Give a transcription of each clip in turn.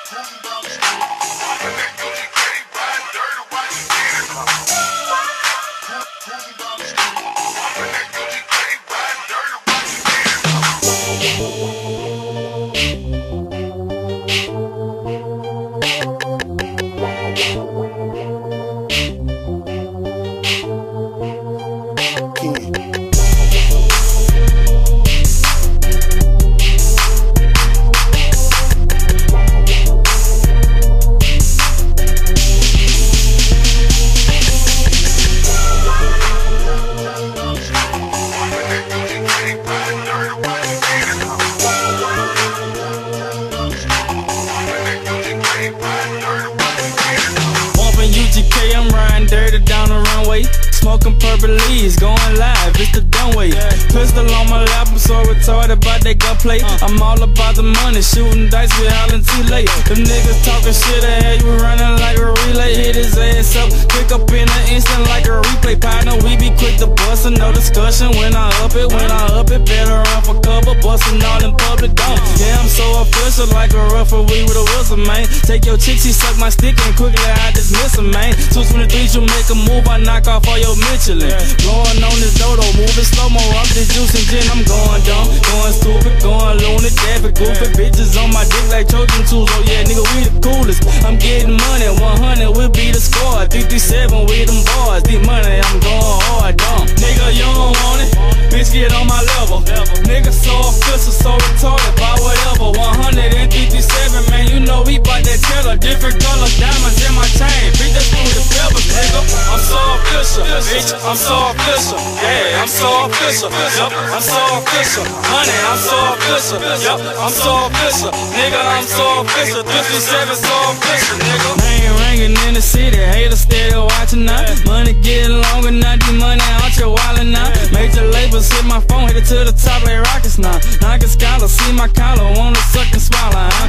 UGK, I'm riding dirty down the runway. Smoking purple leaves, going live, it's the done way. Pistol on my lap, I'm so retarded about that gunplay. I'm all about the money, shooting dice with Holland T-Lay. Them niggas talking shit, I had you running like a relay. Hit his ass up, quick up in an instant like a replay. Partner, we be quick to bust and no discussion. When I up it, better run for cover. Busting all in public, don't. Yeah, I'm so official like a referee with a whistle, man. Take your chick, she suck my stick and quickly I dismiss her, man. 223, you make a move, I knock off all your Michelin. Blowing on this dodo, moving slow-mo, up this juice and gin. I'm going dumb, going stupid, going loony, daffy, goofy. Bitches on my dick like Trojan tools, oh yeah, nigga, we the coolest. I'm getting money, 100 will be the score. 57 with them boys, the money, I'm going hard, dumb. Nigga, you don't want it, bitch, get on my level. Nigga, so official, so retarded, buy whatever. 157, man, you know we bout that cheddar. Different color diamonds in my chain, bitch, that's through the pebbles, nigga. I'm so official, bitch, I'm so official. Yeah, I'm so official, yup, I'm so official. Honey, I'm so official, yup, I'm so official. Nigga, I'm so official, 57 so official, nigga. Name ringing in the city, haters steady watching now. Money getting longer now, the money out your wallet now. Major labels hit my phone, hit it to the top like rockets now. Knockin' scholar, see my collar, wanna suck and swallow, huh?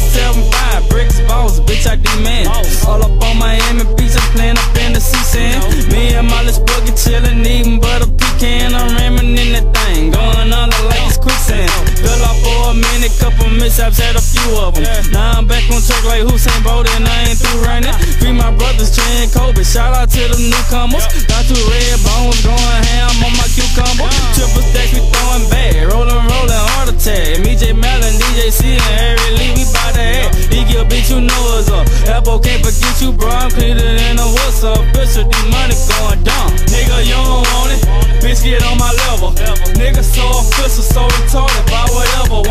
27.5, bricks, balls, bitch, I demand. All up on Miami Beach, I'm playing up in the C-Sand. Me and my little boogie chillin', eating butter pecan. I'm ramming in that thing, going under like it's quicksand. Fell off for a minute, couple mishaps, had a few of them. Now I'm back on track like Usain Bolt and I ain't through running. Free my brothers, Trey and Kobe, shout out to them newcomers. Got 2 red bones, going ham on my cucumber. Triple stacks, we throwing back, rollin', heart attack. Me, J Malin, DJ C, and Harry Lee, we bout to act. E-Gill, bitch, you know us up. Apple can't forget you, bro, I'm cleaner than a what's up. Official, these money going down. Nigga, you don't want it, bitch, get on my level. Nigga, so official, so retarded, buy whatever.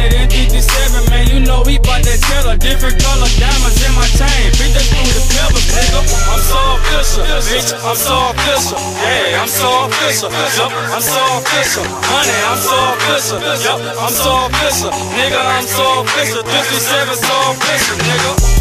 157, man, you know we bout that cheddar. Different color diamonds in my chain, bitch, that's through the pebbles, nigga. I'm so official, bitch, I'm so official. Yeah, I'm so official, yup, I'm so official. Honey, I'm so official, yup, I'm so official. Nigga, I'm so official, 57 so official, nigga.